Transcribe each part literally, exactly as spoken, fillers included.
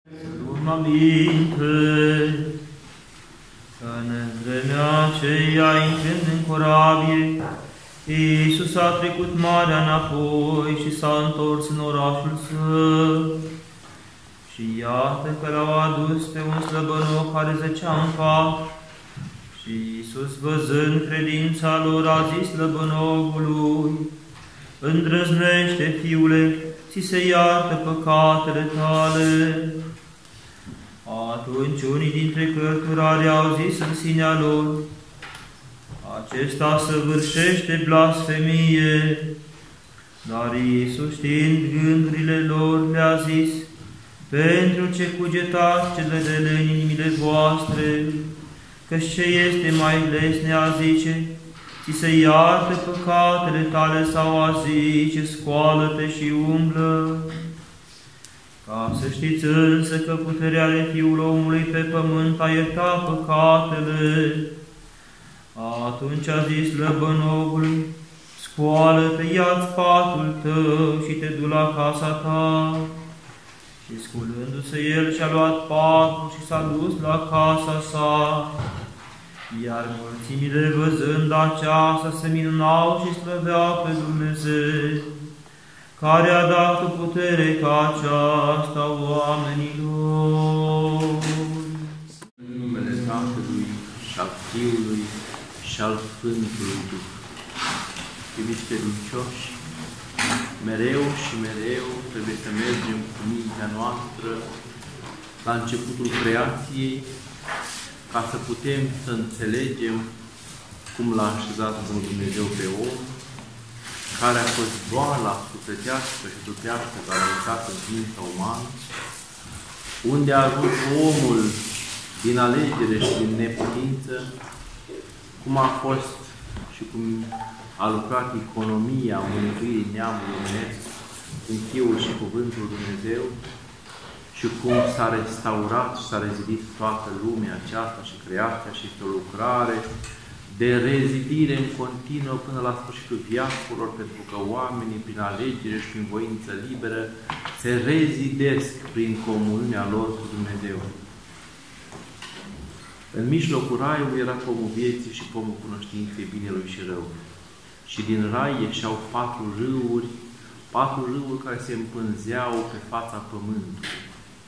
Luăm aminte în vremea aceea, intrând în corabie, Iisus a trecut marea înapoi și s-a întors în orașul său. Și iată că l-au adus pe un slăbănoc care zăcea în pat. Și Iisus, văzând credința lor, a zis slăbănogului: îndrăznește, fiule, ți se iartă păcatele tale. Atunci unii dintre cărturari au zis în sinea lor: acesta săvârșește blasfemie. Dar Iisus, știind gândurile lor, le-a zis: pentru ce cugetați cele rele în inimile voastre? Căci ce este mai lesne a zice: ți se iartă păcatele tale, sau a zice: scoală-te și umblă? Ca să știți însă că puterea de Fiul omului pe pământ a iertat păcatele. Atunci a zis slăbănogului: scoală-te, ia-ți patul tău și te du la casa ta. Și sculându-se el și-a luat patul și s-a dus la casa sa. Iar mulțimile, văzând aceasta, se minunau și slăveau pe Dumnezeu, care a dat o putere ca aceasta oamenilor. În numele Tatălui și al Fiului și al Sfântului Duh. Iubiți credincioși, mereu și mereu trebuie să mergem cu mintea noastră la începutul creației, ca să putem să înțelegem cum l-a așezat Bunul Dumnezeu pe om, care a fost boala sufletească și trupească care a lăsat în ființa umană, unde a avut omul din alegere și din neputință, cum a fost și cum a lucrat economia mântuirii neamului omenesc în Fiul și Cuvântul Dumnezeu, și cum s-a restaurat și s-a rezidit toată lumea aceasta și creația, și este o lucrare de rezidire în continuă până la sfârșitul viacurilor, pentru că oamenii, prin alegere și prin voință liberă, se rezidesc prin comuniunea lor cu Dumnezeu. În mijlocul raiului era pomul vieții și pomul cunoștinței binelui și răului. Și din rai ieșeau patru râuri, patru râuri care se împânzeau pe fața pământului.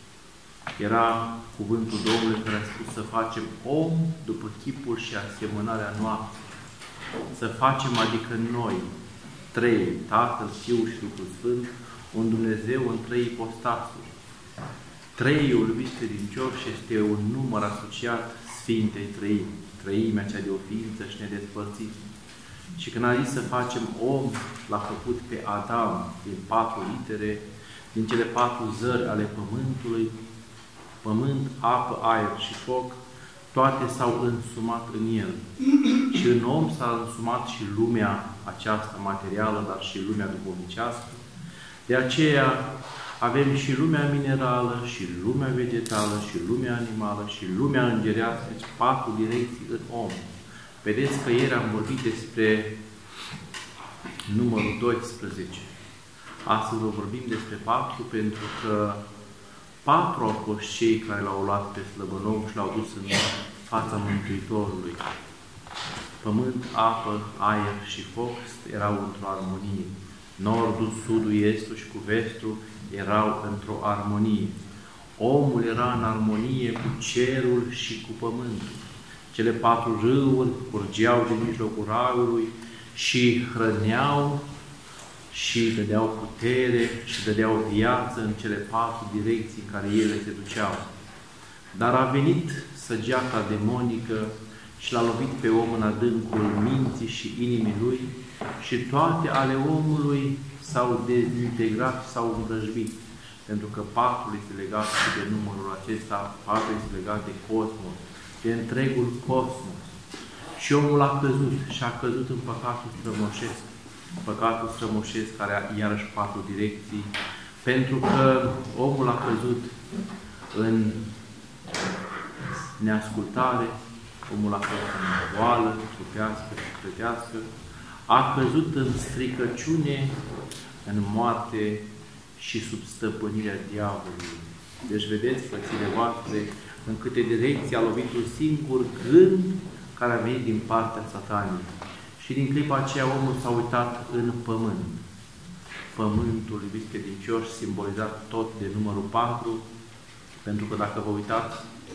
Era cuvântul Domnului care a spus să facem om după chipul și asemănarea noastră. Să facem, adică noi, trei, Tatăl, Fiul și Duhul Sfânt, un Dumnezeu în trei ipostasuri. Treiul, iubiți credincioși, este un număr asociat Sfintei Trăimi, trăimea cea de o ființă și nedespărțită. Și când a zis să facem om, l-a făcut pe Adam din patru litere, din cele patru zări ale pământului: pământ, apă, aer și foc, toate s-au însumat în el. Și în om s-a însumat și lumea aceasta materială, dar și lumea duhovnicească. De aceea avem și lumea minerală, și lumea vegetală, și lumea animală, și lumea îngerească, deci patru direcții în om. Vedeți că ieri am vorbit despre numărul doisprezece. Astăzi vă vorbim despre patru, pentru că patru au fost cei care l-au luat pe slăbănog și l-au dus în fața Mântuitorului. Pământ, apă, aer și foc erau într-o armonie. Nordul, sudul, estul și cu vestul erau într-o armonie. Omul era în armonie cu cerul și cu pământul. Cele patru râuri curgeau din mijlocul raiului și hrăneau și dădeau putere și dădeau viață în cele patru direcții în care ele se duceau. Dar a venit săgeata demonică și l-a lovit pe om în adâncul minții și inimii lui și toate ale omului s-au dezintegrat și s-au îmbrăjbit. Pentru că patrul este legat și de numărul acesta, patrul este legat de cosmos, de întregul cosmos. Și omul a căzut și a căzut în păcatul strămoșesc. Păcatul strămoșesc care are iarăși patru direcții, pentru că omul a căzut în neascultare, omul a căzut în boală, trupească, sufletească, a căzut în stricăciune, în moarte și sub stăpânirea diavolului. Deci vedeți, frățile voastre, în câte direcții a lovit un singur gând care a venit din partea Satanei. Și din clipa aceea omul s-a uitat în pământ. Pământul, iubiți credincioși, simbolizat tot de numărul patru, pentru că dacă vă uitați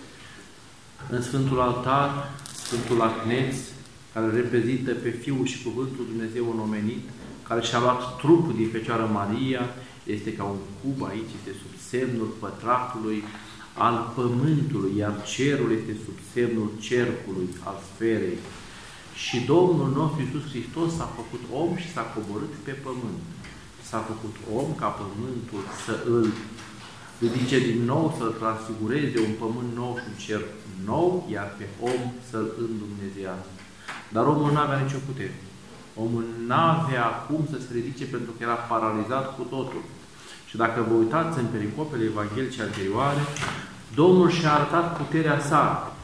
în Sfântul Altar, Sfântul Acneț, care reprezintă pe Fiul și Cuvântul Dumnezeu înomenit, care și-a luat trupul din Fecioară Maria, este ca un cub aici, este sub semnul pătratului al pământului, iar cerul este sub semnul cercului, al sferei. Și Domnul nostru Iisus Hristos s-a făcut om și s-a coborât pe pământ. S-a făcut om ca pământul să îl ridice din nou, să-l transfigureze un pământ nou și un cer nou, iar pe om să-l îndumnezească. Dar omul nu avea nicio putere. Omul nu avea cum să se ridice pentru că era paralizat cu totul. Și dacă vă uitați în pericopele evanghelice anterioare, Domnul și-a arătat puterea sa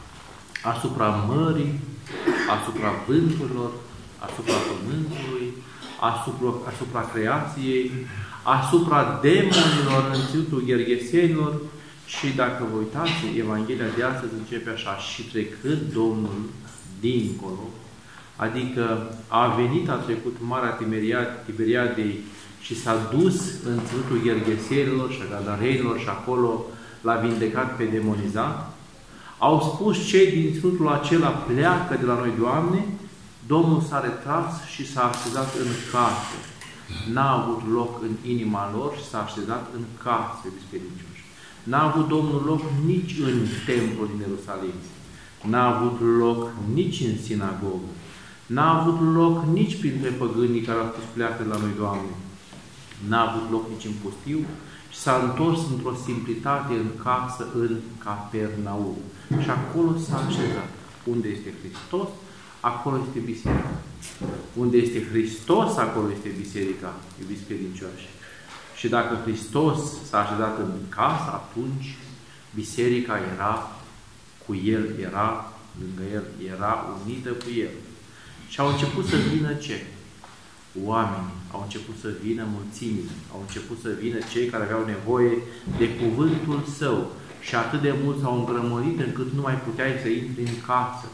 asupra mării, asupra vânturilor, asupra pământului, asupra, asupra creației, asupra demonilor în ținutul Gherghesenilor. Și dacă vă uitați, Evanghelia de astăzi începe așa: și trecând Domnul dincolo, adică a venit, a trecut Marea Tiberiadei și s-a dus în ținutul Gherghesenilor și a Gadareinilor și acolo l-a vindecat pe demonizat. Au spus cei din ținutul acela: pleacă de la noi, Doamne. Domnul s-a retras și s-a așezat în casă. N-a avut loc în inima lor și s-a așezat în casă, iubiți credincioși. N-a avut Domnul loc nici în templul din Ierusalim. N-a avut loc nici în sinagogă. N-a avut loc nici printre păgânii care au spus: pleacă de la noi, Doamne. N-a avut loc nici în pustiu și s-a întors într-o simplitate în casă, în Capernaum. Și acolo s-a așezat. Unde este Hristos, acolo este biserica. Unde este Hristos, acolo este biserica, iubiți credincioși. Și dacă Hristos s-a așezat în casă, atunci biserica era cu El, era lângă El, era unită cu El. Și au început să vină ce? Oamenii. Au început să vină mulțimile. Au început să vină cei care aveau nevoie de cuvântul Său. Și atât de mult s-au îngrămărit încât nu mai puteai să intri în casă.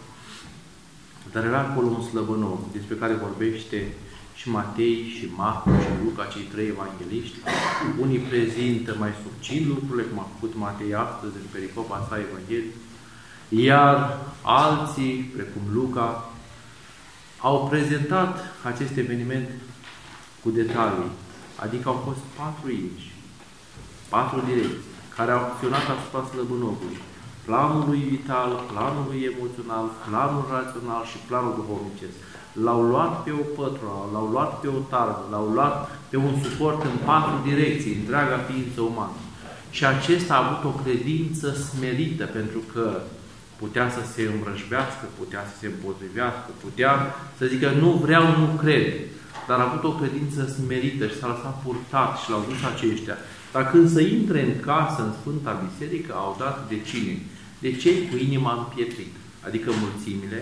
Dar era acolo un slăbănoc, despre care vorbește și Matei, și Marcu, și Luca, cei trei evangeliști. Unii prezintă mai succint lucrurile, cum a făcut Matei astăzi în pericopa sa Evanghelie, iar alții, precum Luca, au prezentat acest eveniment cu detalii. Adică au fost patru inși, patru direcții, care au acționat asupra slăbănocului. Planul lui vital, planul lui emoțional, planul rațional și planul duhovnicesc. L-au luat pe o pătură, l-au luat pe o targă, l-au luat pe un suport în patru direcții, întreaga ființă umană. Și acesta a avut o credință smerită, pentru că putea să se îmbrășbească, putea să se împotrivească, putea să zică: nu vreau, nu cred. Dar a avut o credință smerită și s-a lăsat purtat și l-au dus aceștia. Dar când să intre în casă, în Sfânta Biserică, au dat de cine? De cei cu inima împietrită, adică mulțimile,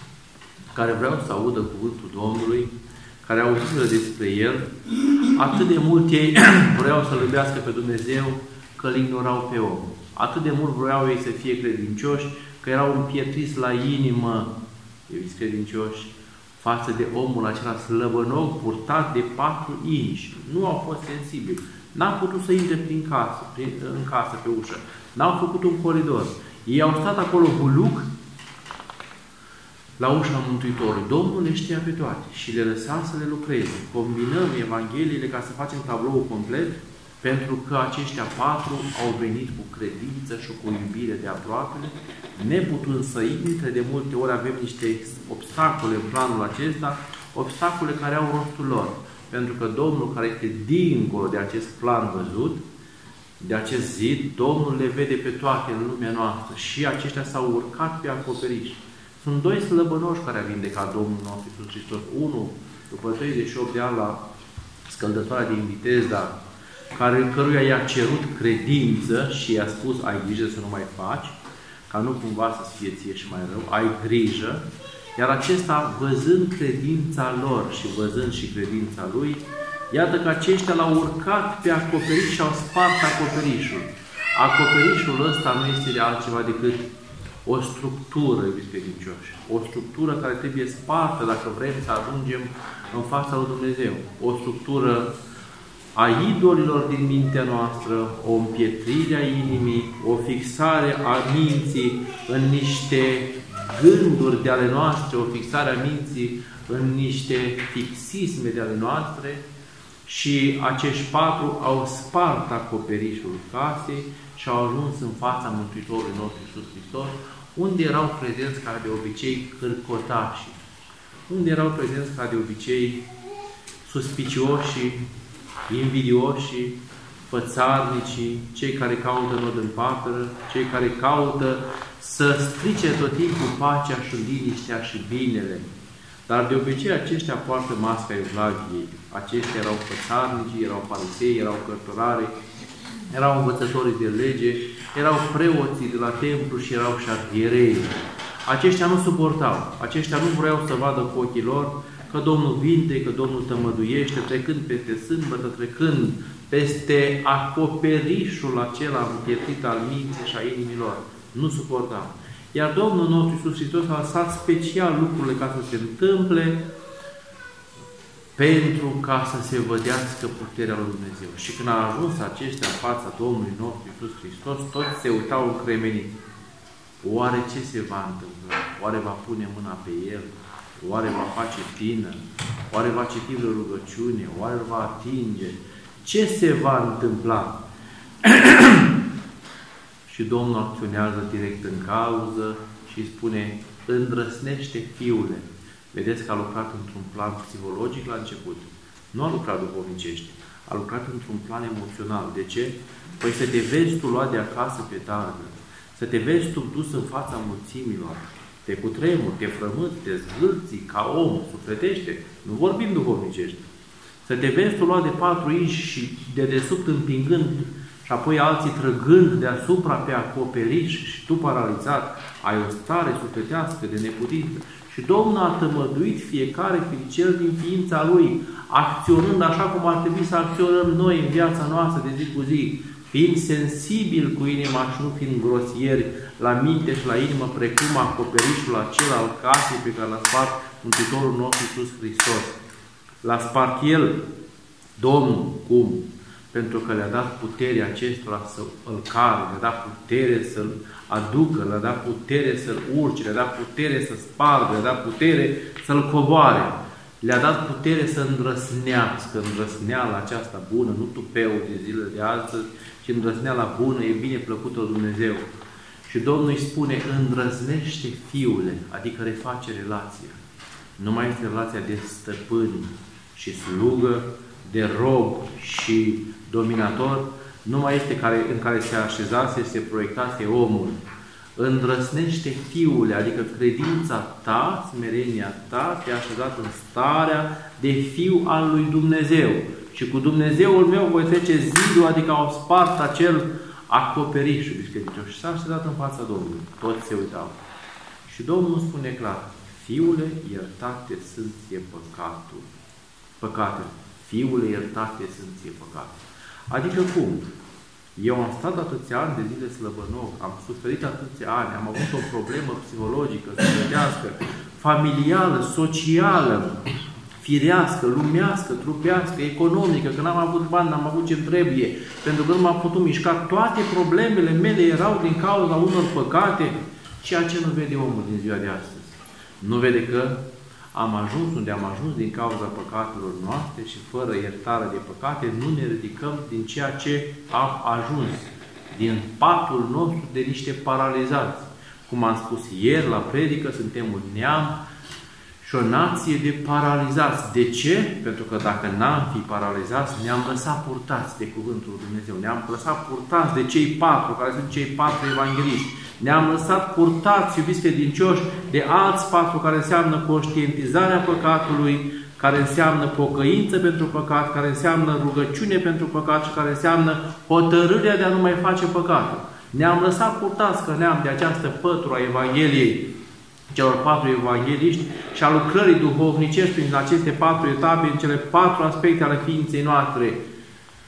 care vreau să audă cuvântul Domnului, care au auzit despre El. Atât de mult ei vreau să-L iubească pe Dumnezeu, că îl ignorau pe om. Atât de mult vreau ei să fie credincioși, că erau împietriți la inimă, iubiți credincioși, față de omul acela slăbănoc, purtat de patru inși. Nu au fost sensibili. N-au putut să intre prin casă, prin, în casă, pe ușă. N-au făcut un coridor. Ei au stat acolo huluc la ușa Mântuitorului. Domnul le știa pe toate și le lăsa să le lucreze. Combinăm Evangheliile ca să facem tabloul complet, pentru că aceștia patru au venit cu credință și cu iubire de aproapele, neputând să intre. De multe ori avem niște obstacole în planul acesta, obstacole care au rostul lor. Pentru că Domnul, care este dincolo de acest plan văzut, de acest zid, Domnul le vede pe toate în lumea noastră și aceștia s-au urcat pe acoperiș. Sunt doi slăbănoși care a vindecat Domnul nostru Iisus Hristos. Unul, după treizeci și opt de ani la scăldătoarea din Vitezda, care, căruia i-a cerut credință și i-a spus: ai grijă să nu mai faci, ca nu cumva să fie ție și mai rău, ai grijă. Iar acesta, văzând credința lor și văzând și credința lui, iată că aceștia l-au urcat pe acoperiș și au spart acoperișul. Acoperișul ăsta nu este de altceva decât o structură, iubiți credincioși. O structură care trebuie spartă dacă vrem să ajungem în fața lui Dumnezeu. O structură a idolilor din mintea noastră, o împietrire a inimii, o fixare a minții în niște gânduri de ale noastre, o fixare a minții în niște fixisme de ale noastre. Și acești patru au spart acoperișul casei și au ajuns în fața Mântuitorului nostru Iisus Hristos, unde erau prezenți ca de obicei cârcotașii, unde erau prezenți ca de obicei suspicioșii, invidioșii, fățarnicii, cei care caută nod în paperă, cei care caută să strice tot timpul pacea și liniștea și binele. Dar de obicei aceștia poartă masca Evlaviei. Aceștia erau fățarnicii, erau farisei, erau cărturari, erau învățătorii de lege, erau preoții de la templu și erau șarhierei. Aceștia nu suportau, aceștia nu vreau să vadă cu ochii lor că Domnul vinde, că Domnul tămăduiește, trecând peste sâmbătă, trecând peste acoperișul acela împietrit al minții și a inimilor. Nu suportau. Iar Domnul nostru Iisus Hristos a lăsat special lucrurile ca să se întâmple pentru ca să se vădească puterea lui Dumnezeu. Și când a ajuns aceștia în fața Domnului nostru Iisus Hristos, toți se uitau încremeniți. Oare ce se va întâmpla? Oare va pune mâna pe el? Oare va face tină? Oare va citi vreo rugăciune? Oare îl va atinge? Ce se va întâmpla? Și Domnul acționează direct în cauză și îi spune: îndrăsnește, fiule. Vedeți că a lucrat într-un plan psihologic la început. Nu a lucrat duhovnicește. A lucrat într-un plan emoțional. De ce? Păi să te vezi tu luat de acasă pe targă. Să te vezi tu dus în fața mulțimilor. Te cutremuri, te frămânți, te zvârții ca om, sufletește. Nu vorbim duhovnicește. Să te vezi tu luat de patru inși și de desubt împingând și apoi alții trăgând deasupra pe acoperiș și tu paralizat, ai o stare sufletească de neputință. Și Domnul a tămăduit fiecare fiicel din ființa Lui, acționând așa cum ar trebui să acționăm noi în viața noastră de zi cu zi, fiind sensibili cu inima și nu fiind grosieri la minte și la inimă, precum acoperișul acela al casei pe care l-a spart Mântuitorul nostru Iisus Hristos. L-a spart El, Domnul, cum? Pentru că le-a dat puterea acestora să îl care, le-a dat putere să-l aducă, le-a dat putere să-l urce, le-a dat putere să spargă, le-a dat putere să-l coboare, le-a dat putere să îndrăsnească, îndrăsneala aceasta bună, nu tupeul de zilele de astăzi, ci îndrăsneala bună, e bine plăcută Dumnezeu. Și Domnul îi spune: îndrăznește, fiule, adică reface relația. Nu mai este relația de stăpân și slugă, de rob și dominator, nu mai este care, în care se așezase, se proiectase omul. Îndrăsnește, fiule, adică credința ta, smerenia ta, te-a așezat în starea de fiu al lui Dumnezeu. Și cu Dumnezeul meu voi trece zidul, adică au spart acel acoperiș, și s-a așezat în fața Domnului. Toți se uitau. Și Domnul spune clar: fiule, iertate sunt ție păcatul. Păcatele. Fiule, iertate sunt ție păcate. Adică cum? Eu am stat atâția ani de zile slăbănoc, am suferit atâția ani, am avut o problemă psihologică, sufletească, familială, socială, firească, lumească, trupească, economică, că n-am avut bani, n-am avut ce trebuie, pentru că nu m-am putut mișca. Toate problemele mele erau din cauza unor păcate, ceea ce nu vede omul din ziua de astăzi. Nu vede că am ajuns unde am ajuns din cauza păcatelor noastre și fără iertare de păcate nu ne ridicăm din ceea ce am ajuns, din patul nostru de niște paralizați. Cum am spus ieri la predică, suntem un neam și o nație de paralizați. De ce? Pentru că dacă n-am fi paralizați, ne-am lăsat purtați de Cuvântul lui Dumnezeu. Ne-am lăsat purtați de cei patru, care sunt cei patru evangeliști. Ne-am lăsat purtați, iubiți credincioși, de alți patru, care înseamnă conștientizarea păcatului, care înseamnă pocăință pentru păcat, care înseamnă rugăciune pentru păcat și care înseamnă hotărârea de a nu mai face păcatul. Ne-am lăsat purtați că neam de această pătură a Evangheliei, celor patru evangeliști și a lucrării duhovnicești prin aceste patru etape, în cele patru aspecte ale ființei noastre.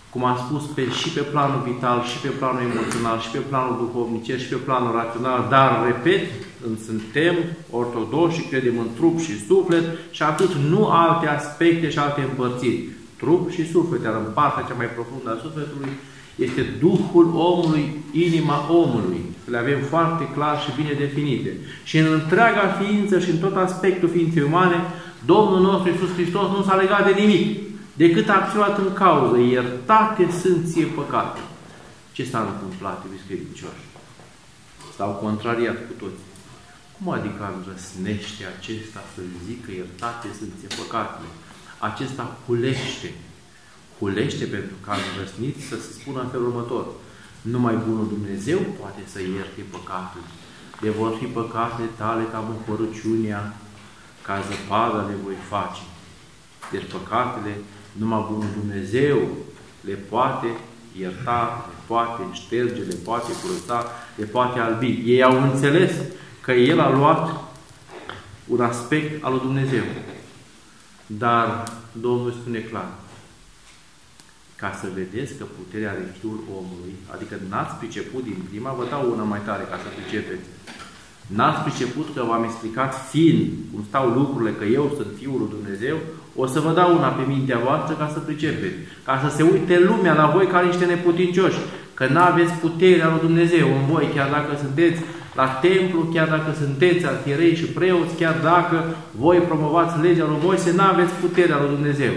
cum am spus, pe, și pe planul vital, și pe planul emoțional, și pe planul duhovnicesc, și pe planul rațional, dar, repet, suntem ortodoxi și credem în trup și suflet și atât, nu alte aspecte și alte împărțiri. Trup și suflet, iar în partea cea mai profundă a sufletului este Duhul omului, inima omului. Le avem foarte clar și bine definite. Și în întreaga ființă și în tot aspectul ființei umane, Domnul nostru Iisus Hristos nu s-a legat de nimic, decât a acționat în cauză. Iertate sunt ție păcate. Ce s-a întâmplat, iubiți credincioși? S-au contrariat cu toți. Cum adică îndrăsnește acesta să zică iertate sunt ție păcatele? Acesta hulește. Hulește pentru că a îndrăsnit să se spună în felul următor. Numai bunul Dumnezeu poate să ierte păcatul. Le vor fi păcatele tale ca mâncărăciunea, ca zăpada le voi face. Deci păcatele, numai bunul Dumnezeu le poate ierta, le poate șterge, le poate curăța, le poate albi. Ei au înțeles că El a luat un aspect al lui Dumnezeu. Dar Domnul spune clar, ca să vedeți că puterea are Fiul omului, adică n-ați priceput din prima, vă dau una mai tare ca să pricepeți. N-ați priceput că v-am explicat fiind cum stau lucrurile, că eu sunt Fiul lui Dumnezeu, o să vă dau una pe mintea voastră ca să pricepeți. Ca să se uite lumea la voi ca niște neputincioși, că n-aveți puterea lui Dumnezeu în voi, chiar dacă sunteți la templu, chiar dacă sunteți arhierei și preoți, chiar dacă voi promovați legea lui Moise, n-aveți puterea lui Dumnezeu.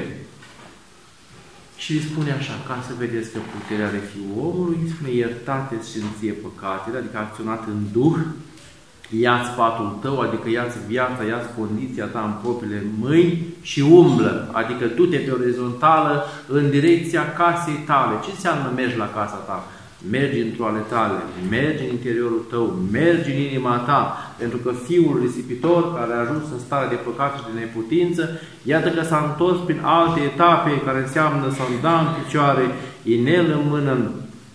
Și îi spune așa, ca să vedeți că puterea are Fiul omului, îi spune iertate-ți și ție păcatele, adică acționat în Duh, ia-ți patul tău, adică ia-ți viața, ia-ți condiția ta în propriile mâini și umblă, adică du-te pe orizontală în direcția casei tale. Ce înseamnă mergi la casa ta? Mergi într-o ale tale, mergi în interiorul tău, mergi în inima ta, pentru că fiul risipitor care a ajuns în stare de păcat și de neputință, iată că s-a întors prin alte etape care înseamnă sanda în picioare, inel în mână,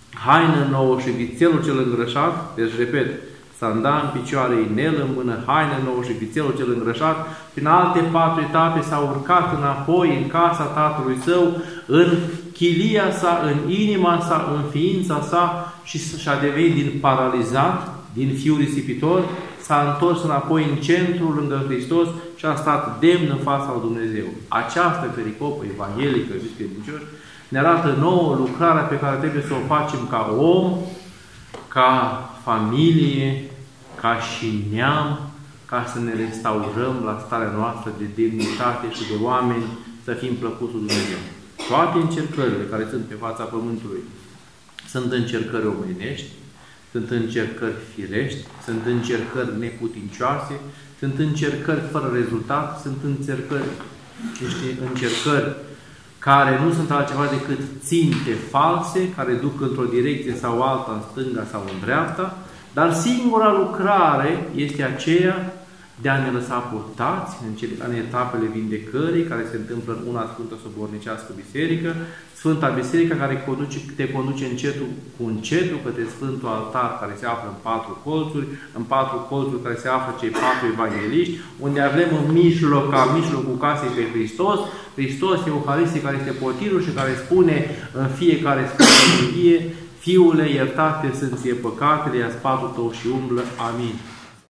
haină nouă și vițelul cel îngrășat. Deci, repet, sanda în picioare, inel în mână, haină nouă și vițelul cel îngrășat. Prin alte patru etape s-a urcat înapoi în casa tatălui său, în chilia sa, în inima sa, în ființa sa și și-a devenit din paralizat, din fiul risipitor, s-a întors înapoi în centru lângă Hristos și a stat demn în fața lui Dumnezeu. Această pericopă evanghelică, iubiți credincioși, ne arată nouă lucrarea pe care trebuie să o facem ca om, ca familie, ca și neam, ca să ne restaurăm la starea noastră de demnitate și de oameni, să fim plăcuți lui Dumnezeu. Toate încercările care sunt pe fața Pământului sunt încercări omenești, sunt încercări firești, sunt încercări neputincioase, sunt încercări fără rezultat, sunt încercări, niște încercări care nu sunt altceva decât ținte false, care duc într-o direcție sau alta, în stânga sau în dreapta, dar singura lucrare este aceea de a ne lăsa purtați în, cele, în etapele vindecării care se întâmplă în una Sfântă Sobornicească Biserică, Sfânta Biserică care conduce, te conduce încetul cu încetul către Sfântul Altar care se află în patru colțuri, în patru colțuri care se află cei patru evangeliști, unde avem în mijloc, ca mijlocul casei pe Hristos, Hristos Euharistie care este potirul și care spune în fiecare Sfântă Liturghie: Fiule, iertate sunt ție păcatele, ia-ți patul tău și umblă. Amin.